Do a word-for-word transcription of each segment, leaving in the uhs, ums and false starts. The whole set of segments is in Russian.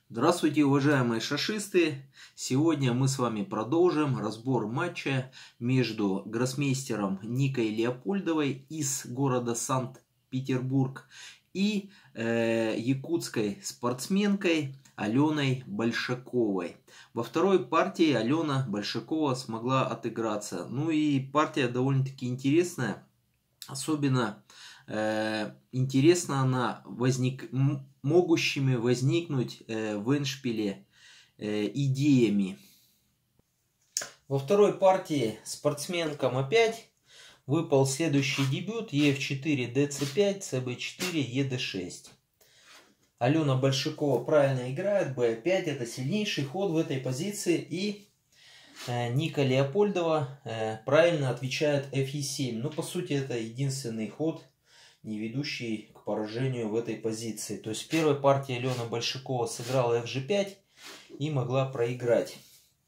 Здравствуйте, уважаемые шашисты! Сегодня мы с вами продолжим разбор матча между гроссмейстером Никой Леопольдовой из города Санкт-Петербург и э, якутской спортсменкой Аленой Большаковой. Во второй партии Алена Большакова смогла отыграться. Ну и партия довольно-таки интересная. Особенно э, интересна она возник, могущими возникнуть э, в эндшпиле э, идеями. Во второй партии спортсменкам опять выпал следующий дебют: е эф четыре, дэ цэ пять, цэ бэ четыре, е дэ шесть. Алена Большакова правильно играет, бэ пять, это сильнейший ход в этой позиции, и Ника Леопольдова э, правильно отвечает эф е семь. Ну, по сути, это единственный ход, не ведущий к поражению в этой позиции. То есть в первой партии Алена Большакова сыграла эф же пять и могла проиграть.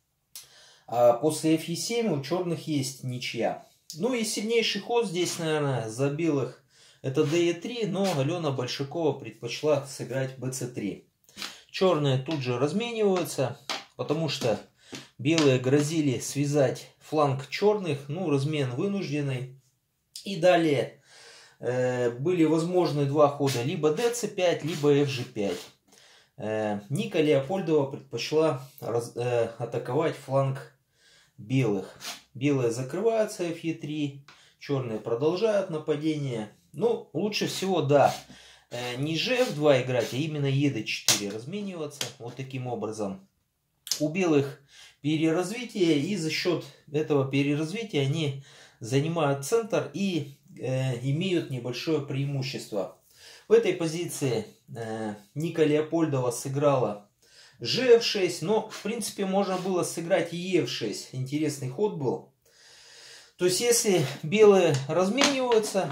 А после эф е семь у черных есть ничья. Ну и сильнейший ход здесь, наверное, за белых это дэ е три, но Алена Большакова предпочла сыграть бэ цэ три. Черные тут же размениваются, потому что белые грозили связать фланг черных, ну, размен вынужденный. И далее э, были возможны два хода, либо дэ цэ пять, либо эф же пять. Э, Ника Леопольдова предпочла раз, э, атаковать фланг белых. Белые закрываются эф е три, черные продолжают нападение. Ну, лучше всего, да, э, не же эф два играть, а именно е дэ четыре размениваться. Вот таким образом. У белых переразвитие, и за счет этого переразвития они занимают центр и э, имеют небольшое преимущество. В этой позиции э, Ника Леопольдова сыграла же эф шесть, но в принципе можно было сыграть и е эф шесть. Интересный ход был. То есть если белые размениваются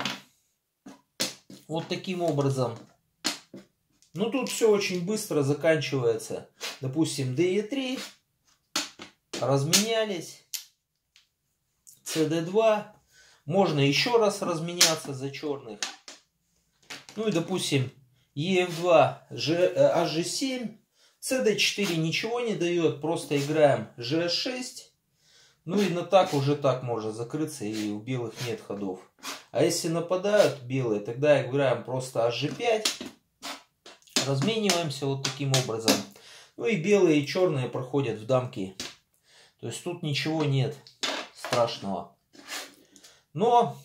вот таким образом, ну тут все очень быстро заканчивается. Допустим, дэ е три, разменялись, цэ дэ два, можно еще раз разменяться за черных. Ну и допустим, е эф два, аш же семь, цэ дэ четыре ничего не дает, просто играем же эс шесть. Ну и на так уже так можно закрыться, и у белых нет ходов. А если нападают белые, тогда играем просто аш же пять. Размениваемся вот таким образом. Ну и белые и черные проходят в дамки. То есть тут ничего нет страшного. Но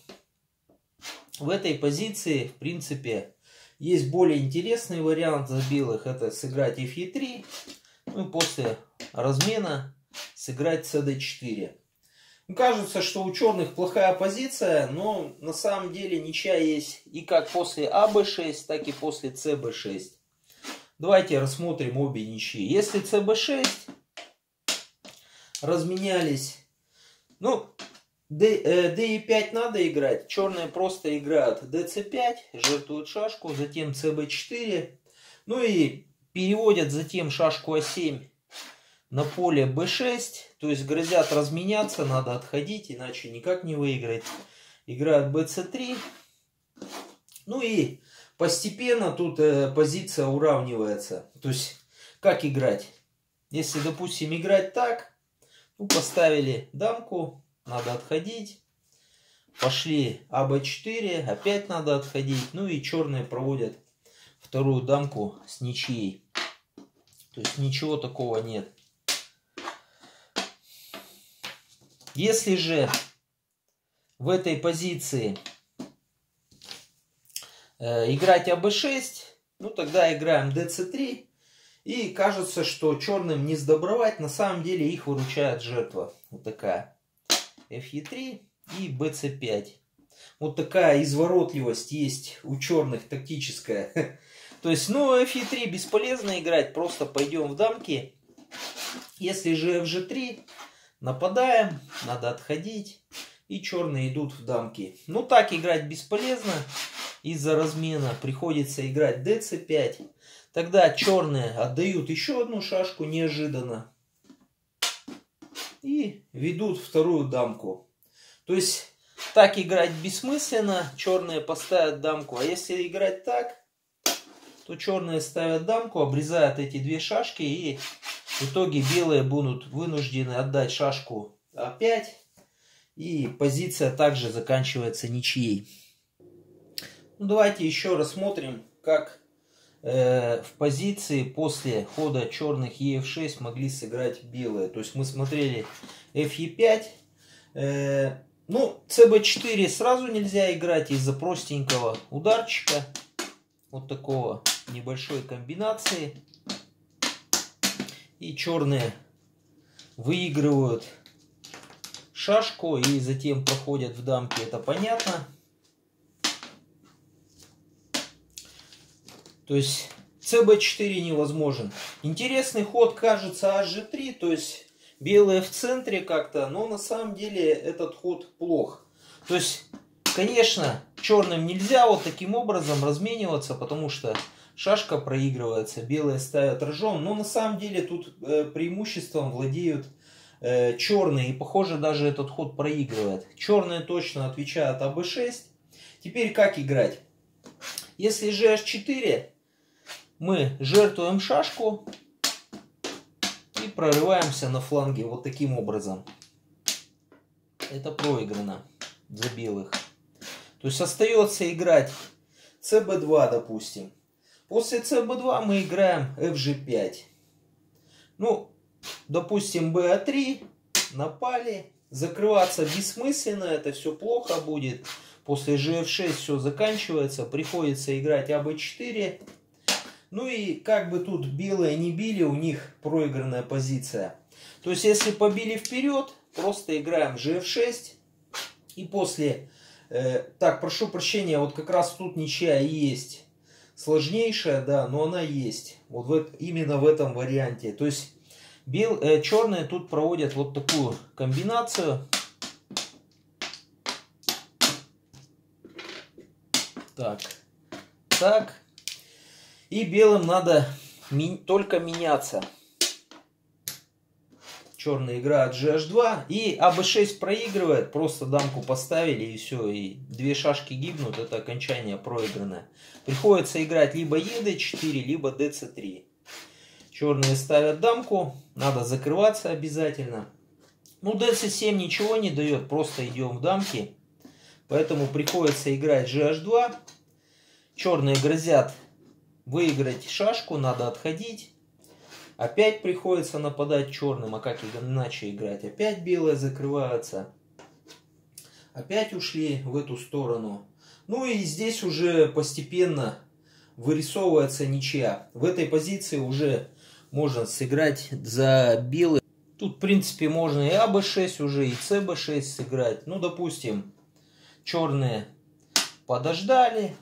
в этой позиции, в принципе, есть более интересный вариант за белых. Это сыграть эф е три. Ну и после размена сыграть цэ дэ четыре. Кажется, что у черных плохая позиция, но на самом деле ничья есть и как после а бэ шесть, так и после цэ бэ шесть. Давайте рассмотрим обе ничьи. Если цэ бэ шесть разменялись, ну, дэ е пять надо играть, черные просто играют дэ цэ пять, жертвуют шашку, затем цэ бэ четыре, ну и переводят затем шашку а семь на поле бэ шесть, то есть грозят разменяться, надо отходить, иначе никак не выиграть. Играют бэ цэ три, ну и постепенно тут э, позиция уравнивается. То есть, как играть? Если, допустим, играть так, ну, поставили дамку, надо отходить. Пошли а бэ четыре, опять надо отходить. Ну и черные проводят вторую дамку с ничьей. То есть, ничего такого нет. Если же в этой позиции играть а бэ шесть, ну тогда играем дэ цэ три. И кажется, что черным не сдобровать. На самом деле их выручает жертва. Вот такая. эф е три и бэ цэ пять. Вот такая изворотливость есть у черных, тактическая. То есть, ну, эф е три бесполезно играть. Просто пойдем в дамки. Если же эф же три, нападаем. Надо отходить. И черные идут в дамки. Ну, так играть бесполезно. Из-за размена приходится играть дэ цэ пять. Тогда черные отдают еще одну шашку неожиданно. И ведут вторую дамку. То есть так играть бессмысленно. Черные поставят дамку. А если играть так, то черные ставят дамку, обрезают эти две шашки, и в итоге белые будут вынуждены отдать шашку а пять. И позиция также заканчивается ничьей. Ну, давайте еще рассмотрим, как э, в позиции после хода черных е эф шесть могли сыграть белые. То есть мы смотрели эф е пять. Э, ну, цэ бэ четыре сразу нельзя играть из-за простенького ударчика. Вот такого небольшой комбинации. И черные выигрывают шашку и затем проходят в дамке, это понятно. То есть цэ бэ четыре невозможен. Интересный ход кажется аш же три, то есть белые в центре как-то, но на самом деле этот ход плох. То есть, конечно, черным нельзя вот таким образом размениваться, потому что шашка проигрывается, белые ставят рожон, но на самом деле тут э, преимуществом владеют э, черные, и похоже даже этот ход проигрывает. Черные точно отвечают а бэ шесть. Теперь как играть? Если же аш четыре, мы жертвуем шашку и прорываемся на фланге вот таким образом. Это проиграно за белых. То есть остается играть цэ бэ два, допустим. После цэ бэ два мы играем эф же пять. Ну, допустим, бэ а три, напали. Закрываться бессмысленно, это все плохо будет. После же эф шесть все заканчивается, приходится играть а бэ четыре. Ну и как бы тут белые не били, у них проигранная позиция. То есть если побили вперед, просто играем же эф шесть. И после... Э, так, прошу прощения, вот как раз тут ничья есть. Сложнейшая, да, но она есть. Вот в, именно в этом варианте. То есть бел, э, черные тут проводят вот такую комбинацию. Так, так. И белым надо ми только меняться. Черные играют же аш два. И а бэ шесть проигрывает. Просто дамку поставили и все. И две шашки гибнут. Это окончание проигранное. Приходится играть либо е дэ четыре, либо дэ цэ три. Черные ставят дамку. Надо закрываться обязательно. Ну, дэ цэ семь ничего не дает. Просто идем в дамки. Поэтому приходится играть же аш два. Черные грозят выиграть шашку. Надо отходить. Опять приходится нападать черным, а как иначе играть? Опять белые закрываются. Опять ушли в эту сторону. Ну и здесь уже постепенно вырисовывается ничья. В этой позиции уже можно сыграть за белых. Тут в принципе можно и а бэ шесть уже, и цэ бэ шесть сыграть. Ну допустим, черные подождали.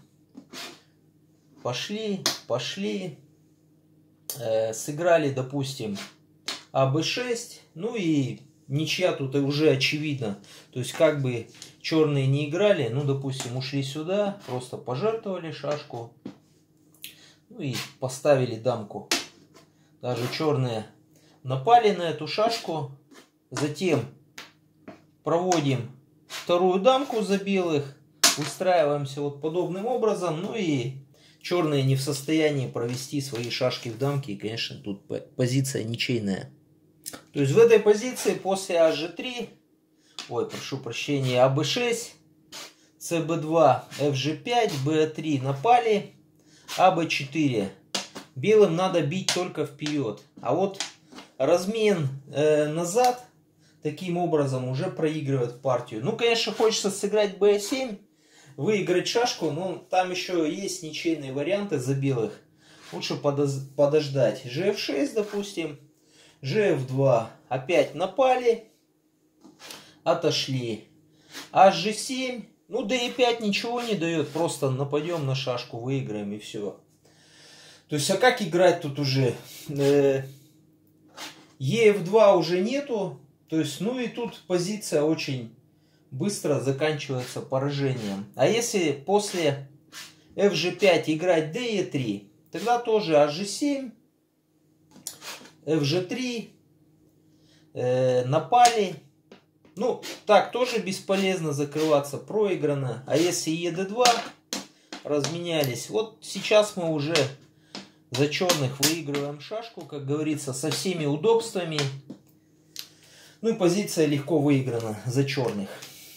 Пошли, пошли. Сыграли, допустим, а бэ шесть, ну и ничья тут уже очевидно. То есть как бы черные не играли, ну допустим, ушли сюда, просто пожертвовали шашку, ну и поставили дамку. Даже черные напали на эту шашку, затем проводим вторую дамку за белых, устраиваемся вот подобным образом, ну и черные не в состоянии провести свои шашки в дамке. И, конечно, тут позиция ничейная. То есть в этой позиции после аш же три, ой, прошу прощения, а бэ шесть, цэ бэ два, эф же пять, бэ а три напали, а бэ четыре. Белым надо бить только вперед. А вот размен э, назад таким образом уже проигрывает партию. Ну, конечно, хочется сыграть бэ а семь. Выиграть шашку, но там еще есть ничейные варианты за белых. Лучше подождать. же эф шесть, допустим. же эф два. Опять напали. Отошли. аш же семь. Ну, дэ е пять ничего не дает. Просто нападем на шашку, выиграем и все. То есть, а как играть тут уже? е эф два уже нету. То есть, ну и тут позиция очень... быстро заканчивается поражением. А если после эф же пять играть дэ е три, тогда тоже аш же семь, эф же три, э, напали. Ну, так тоже бесполезно закрываться, проиграно. А если е дэ два, разменялись. Вот сейчас мы уже за черных выигрываем шашку, как говорится, со всеми удобствами. Ну и позиция легко выиграна за черных.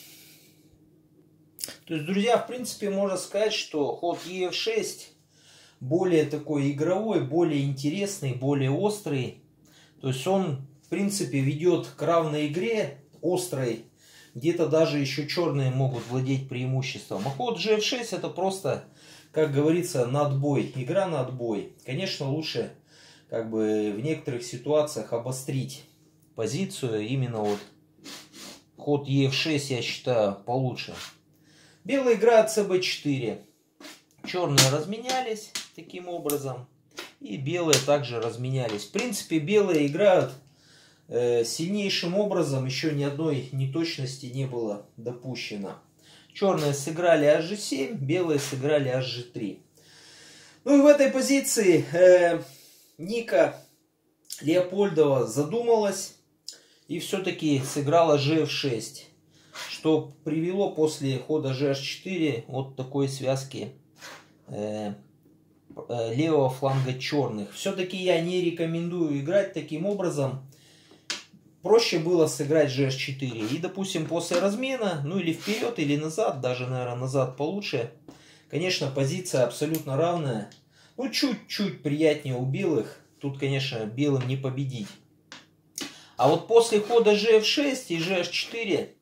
То есть, друзья, в принципе, можно сказать, что ход е эф шесть более такой игровой, более интересный, более острый. То есть он, в принципе, ведет к равной игре, острой. Где-то даже еще черные могут владеть преимуществом. А ход же эф шесть это просто, как говорится, на отбой. Игра на отбой. Конечно, лучше как бы в некоторых ситуациях обострить позицию. Именно вот ход е эф шесть я считаю получше. Белые играют цэ бэ четыре. Черные разменялись таким образом. И белые также разменялись. В принципе, белые играют э, сильнейшим образом. Еще ни одной неточности не было допущено. Черные сыграли аш же семь, белые сыграли аш же три. Ну и в этой позиции э, Ника Леопольдова задумалась. И все-таки сыграла же эф шесть. Что привело после хода же аш четыре от такой связки э, э, левого фланга черных. Все-таки я не рекомендую играть таким образом. Проще было сыграть же аш четыре. И, допустим, после размена, ну или вперед, или назад, даже, наверное, назад получше. Конечно, позиция абсолютно равная. Ну, чуть-чуть приятнее у белых. Тут, конечно, белым не победить. А вот после хода же эф шесть и же аш четыре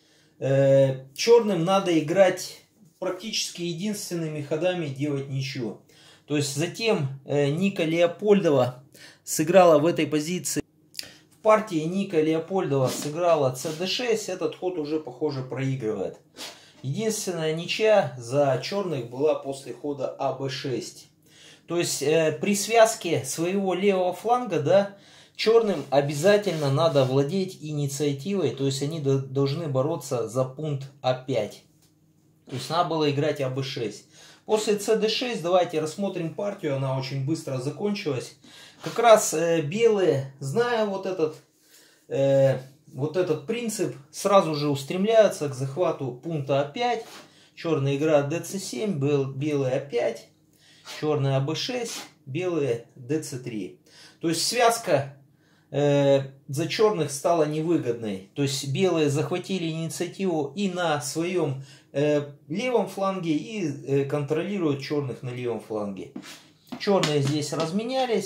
э, черным надо играть практически единственными ходами, делать ничью. То есть затем э, Ника Леопольдова сыграла в этой позиции. В партии Ника Леопольдова сыграла цэ дэ шесть. Этот ход уже, похоже, проигрывает. Единственная ничья за черных была после хода а бэ шесть. То есть э, при связке своего левого фланга, да, черным обязательно надо владеть инициативой, то есть они до, должны бороться за пункт а пять. То есть надо было играть а бэ шесть. После цэ дэ шесть давайте рассмотрим партию, она очень быстро закончилась. Как раз э, белые, зная вот этот, э, вот этот принцип, сразу же устремляются к захвату пункта а пять. Черные играют дэ цэ семь, белые а пять, черные а бэ шесть, белые дэ цэ три. То есть связка э, за черных стала невыгодной. То есть белые захватили инициативу и на своем э, левом фланге, и э, контролируют черных на левом фланге. Черные здесь разменялись.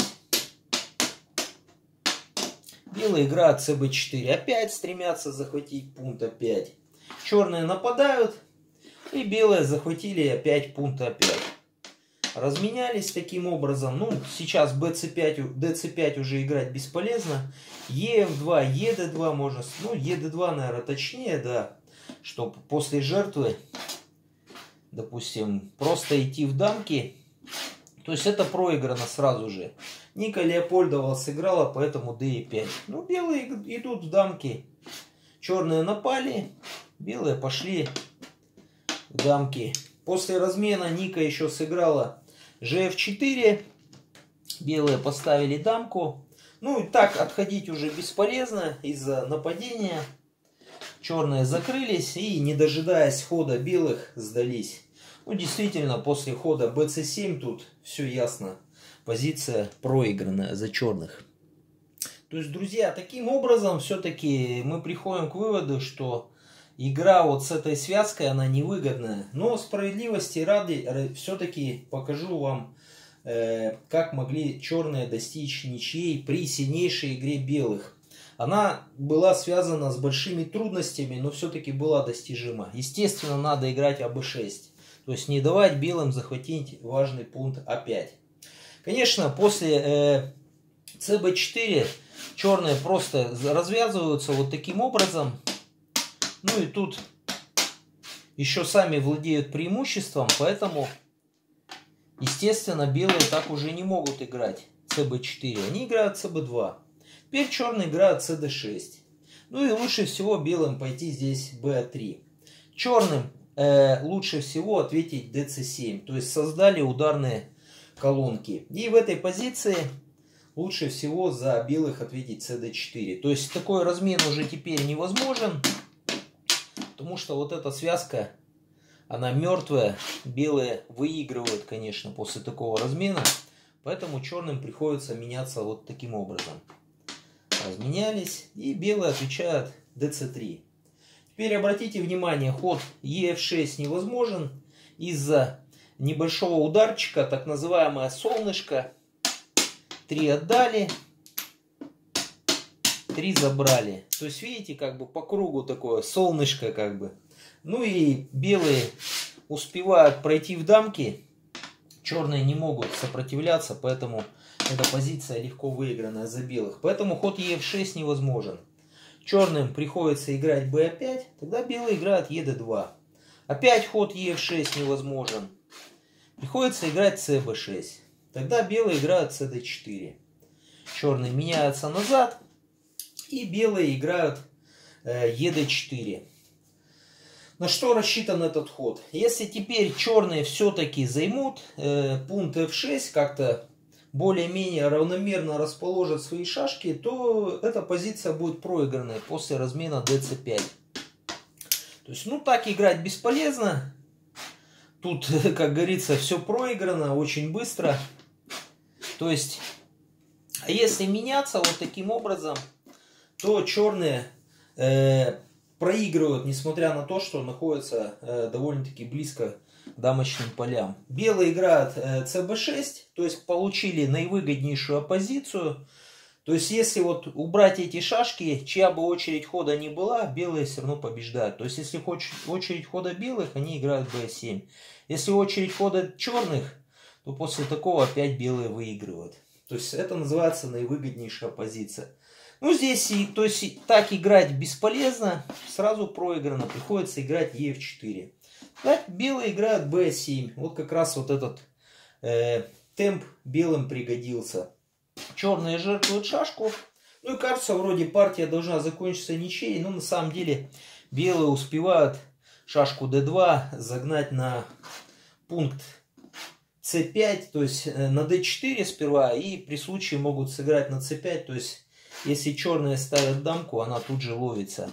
Белые играют цэ бэ четыре. Опять стремятся захватить пункт а пять. Черные нападают. И белые захватили опять пункт а пять. Разменялись таким образом. Ну, сейчас бэ цэ пять, дэ цэ пять уже играть бесполезно. е эф два, е дэ два можно. Ну, е дэ два, наверное, точнее, да. Чтобы после жертвы, допустим, просто идти в дамки. То есть это проиграно сразу же. Ника Леопольдова сыграла, поэтому дэ е пять. Ну, белые идут в дамки. Черные напали. Белые пошли в дамки. После размена Ника еще сыграла же эф четыре. Белые поставили дамку. Ну и так отходить уже бесполезно из-за нападения. Черные закрылись и, не дожидаясь хода белых, сдались. Ну, действительно, после хода бэ цэ семь тут все ясно. Позиция проигранная за черных. То есть, друзья, таким образом все-таки мы приходим к выводу, что игра вот с этой связкой, она невыгодная. Но справедливости ради все-таки покажу вам, э, как могли черные достичь ничьей при сильнейшей игре белых. Она была связана с большими трудностями, но все-таки была достижима. Естественно, надо играть а бэ шесть. То есть не давать белым захватить важный пункт а пять. Конечно, после э, цэ бэ четыре черные просто развязываются вот таким образом. Ну и тут еще сами владеют преимуществом, поэтому, естественно, белые так уже не могут играть цэ бэ четыре. Они играют цэ бэ два. Теперь черные играют цэ дэ шесть. Ну и лучше всего белым пойти здесь бэ а три. Черным э, лучше всего ответить дэ цэ семь. То есть создали ударные колонки. И в этой позиции лучше всего за белых ответить цэ дэ четыре. То есть такой размен уже теперь невозможен. Потому что вот эта связка, она мертвая. Белые выигрывают, конечно, после такого размена. Поэтому черным приходится меняться вот таким образом. Разменялись, и белые отвечают дэ цэ три. Теперь обратите внимание, ход е эф шесть невозможен из-за небольшого ударчика, так называемое солнышко. три отдали, три забрали. То есть, видите, как бы по кругу такое солнышко как бы. Ну и белые успевают пройти в дамки. Черные не могут сопротивляться, поэтому эта позиция легко выигранная за белых. Поэтому ход е эф шесть невозможен. Черным приходится играть бэ пять, тогда белые играют е дэ два. Опять ход е эф шесть невозможен. Приходится играть цэ бэ шесть. Тогда белые играют цэ дэ четыре. Черные меняются назад. И белые играют э, е дэ четыре. На что рассчитан этот ход? Если теперь черные все-таки займут э, пункт эф шесть, как-то более-менее равномерно расположат свои шашки, то эта позиция будет проигранной после размена дэ цэ пять. То есть, ну так играть бесполезно. Тут, как говорится, все проиграно очень быстро. То есть, а если меняться вот таким образом, то черные э, проигрывают, несмотря на то, что находятся э, довольно-таки близко к дамочным полям. Белые играют э, цэ бэ шесть, то есть получили наивыгоднейшую оппозицию. То есть если вот убрать эти шашки, чья бы очередь хода ни была, белые все равно побеждают. То есть если очередь хода белых, они играют бэ семь. Если очередь хода черных, то после такого опять белые выигрывают. То есть это называется наивыгоднейшая позиция. Ну, здесь, то есть, так играть бесполезно, сразу проиграно, приходится играть е эф четыре. Так, белые играют бэ семь, вот как раз вот этот э, темп белым пригодился. Черные жертвуют шашку, ну и кажется, вроде партия должна закончиться ничьей, но на самом деле белые успевают шашку дэ два загнать на пункт цэ пять, то есть на дэ четыре сперва, и при случае могут сыграть на цэ пять, то есть если черные ставят дамку, она тут же ловится.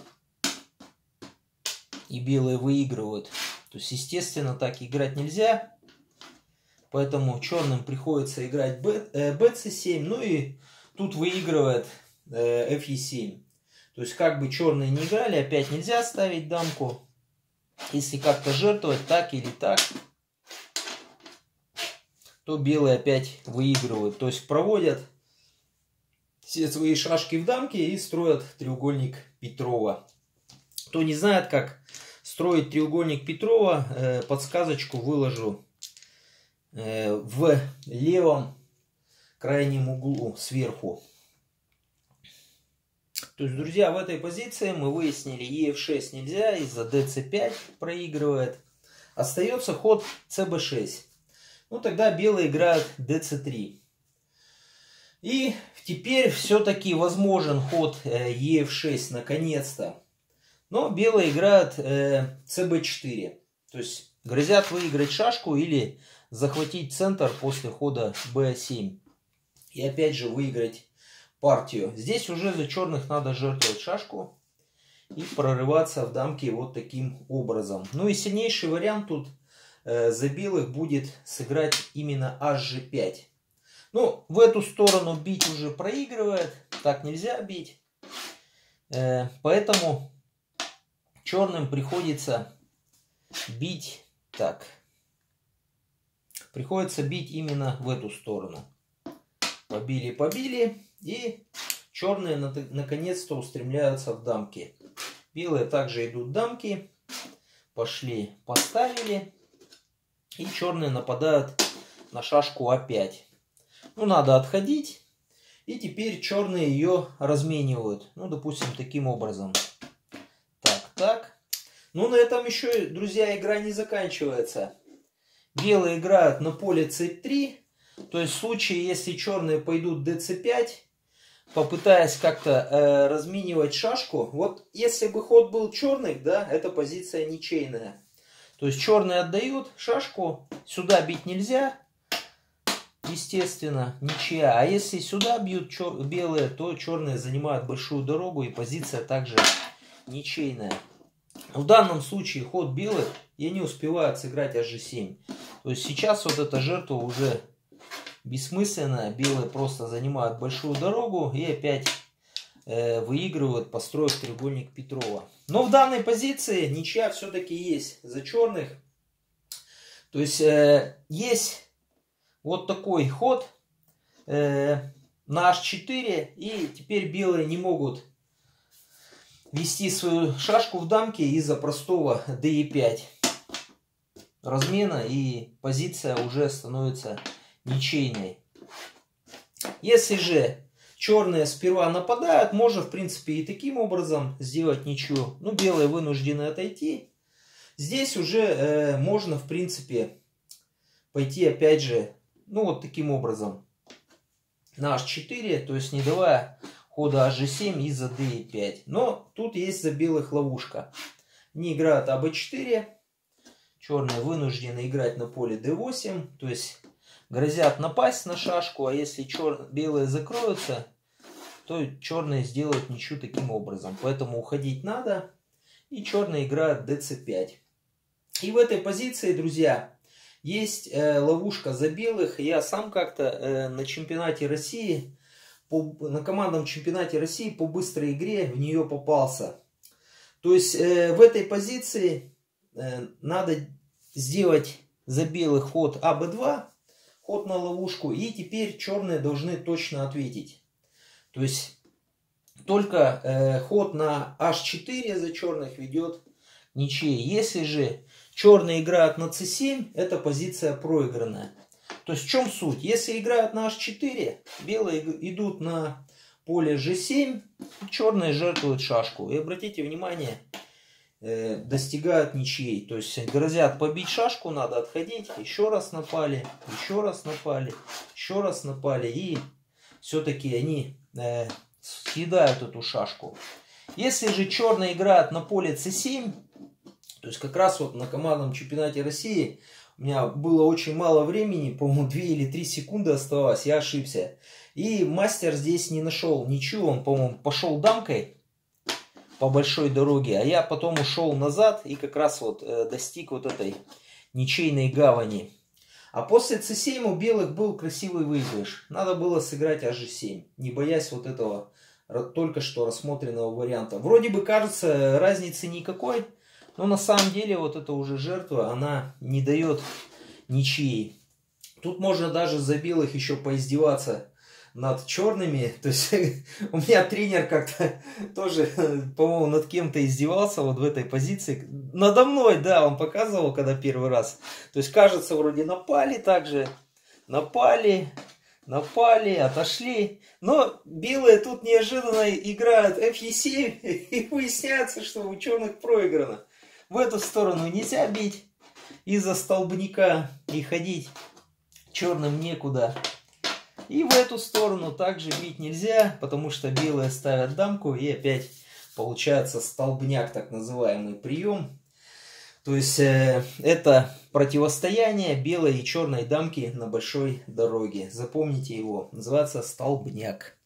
И белые выигрывают. То есть, естественно, так играть нельзя. Поэтому черным приходится играть бэ цэ семь. Ну и тут выигрывает эф е семь. То есть, как бы черные не играли, опять нельзя ставить дамку. Если как-то жертвовать так или так, то белые опять выигрывают. То есть, проводят все свои шашки в дамке и строят треугольник Петрова. Кто не знает, как строить треугольник Петрова, э, подсказочку выложу э, в левом крайнем углу сверху. То есть, друзья, в этой позиции мы выяснили, е эф шесть нельзя, из-за дэ цэ пять проигрывает. Остается ход цэ бэ шесть. Ну, тогда белые играют дэ цэ три. И теперь все-таки возможен ход е эф шесть наконец-то. Но белые играют э, цэ бэ четыре. То есть грозят выиграть шашку или захватить центр после хода бэ семь. И опять же выиграть партию. Здесь уже за черных надо жертвовать шашку и прорываться в дамки вот таким образом. Ну и сильнейший вариант тут э, за белых будет сыграть именно аш же пять. Ну, в эту сторону бить уже проигрывает. Так нельзя бить. Э, поэтому черным приходится бить так. Приходится бить именно в эту сторону. Побили, побили. И черные наконец-то устремляются в дамки. Белые также идут в дамки. Пошли, поставили. И черные нападают на шашку а пять. Ну, надо отходить. И теперь черные ее разменивают. Ну, допустим, таким образом. Так, так. Ну, на этом еще, друзья, игра не заканчивается. Белые играют на поле цэ три. То есть, в случае, если черные пойдут дэ цэ пять, попытаясь как-то э, разменивать шашку. Вот, если бы ход был черных, да, эта позиция ничейная. То есть, черные отдают шашку. Сюда бить нельзя. Естественно, ничья. А если сюда бьют белые, то черные занимают большую дорогу, и позиция также ничейная. В данном случае ход белых, и они успевают сыграть аш же семь. То есть сейчас вот эта жертва уже бессмысленно. Белые просто занимают большую дорогу и опять э, выигрывают, построив треугольник Петрова. Но в данной позиции ничья все-таки есть за черных. То есть э, есть вот такой ход э, на аш четыре. И теперь белые не могут вести свою шашку в дамке из-за простого дэ е пять размена, и позиция уже становится ничейной. Если же черные сперва нападают, можно в принципе и таким образом сделать ничью. Ну, белые вынуждены отойти. Здесь уже э, можно в принципе пойти опять же, ну вот таким образом на аш четыре, то есть не давая хода аш же семь из-за дэ е пять. Но тут есть за белых ловушка. Они играют а бэ четыре. Черные вынуждены играть на поле дэ восемь. То есть грозят напасть на шашку. А если чер... белые закроются, то черные сделают ничью таким образом. Поэтому уходить надо. И черные играют дэ цэ пять. И в этой позиции, друзья, есть э, ловушка за белых. Я сам как-то э, на чемпионате России, по, на командном чемпионате России по быстрой игре в нее попался. То есть э, в этой позиции э, надо сделать за белых ход а бэ два, ход на ловушку, и теперь черные должны точно ответить. То есть только э, ход на аш четыре за черных ведет ничьей. Если же черные играют на цэ семь, это позиция проигранная. То есть в чем суть? Если играют на аш четыре, белые идут на поле же семь, черные жертвуют шашку. И обратите внимание, э, достигают ничьей. То есть грозят побить шашку, надо отходить. Еще раз напали, еще раз напали, еще раз напали. И все-таки они э, съедают эту шашку. Если же черные играют на поле цэ семь, то есть как раз вот на командном чемпионате России у меня было очень мало времени, по-моему, две или три секунды оставалось, я ошибся. И мастер здесь не нашел ничего, он, по-моему, пошел дамкой по большой дороге, а я потом ушел назад и как раз вот э, достиг вот этой ничейной гавани. А после цэ семь у белых был красивый выигрыш. Надо было сыграть аш же семь, не боясь вот этого только что рассмотренного варианта. Вроде бы кажется разницы никакой, но на самом деле вот эта уже жертва, она не дает ничьей. Тут можно даже за белых еще поиздеваться над черными. То есть у меня тренер как-то тоже, по-моему, над кем-то издевался вот в этой позиции. Надо мной, да, он показывал, когда первый раз. То есть кажется, вроде напали также, напали, напали, отошли. Но белые тут неожиданно играют эф е семь и выясняется, что у черных проиграно. В эту сторону нельзя бить из-за столбняка и ходить черным некуда. И в эту сторону также бить нельзя, потому что белые ставят дамку и опять получается столбняк, так называемый прием. То есть э, это противостояние белой и черной дамки на большой дороге. Запомните его, называется столбняк.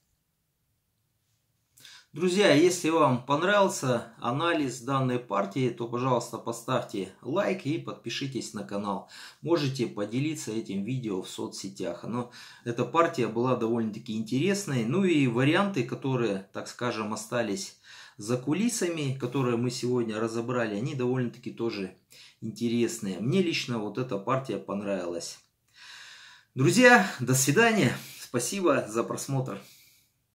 Друзья, если вам понравился анализ данной партии, то, пожалуйста, поставьте лайк и подпишитесь на канал. Можете поделиться этим видео в соцсетях. Но эта партия была довольно-таки интересной. Ну и варианты, которые, так скажем, остались за кулисами, которые мы сегодня разобрали, они довольно-таки тоже интересные. Мне лично вот эта партия понравилась. Друзья, до свидания. Спасибо за просмотр.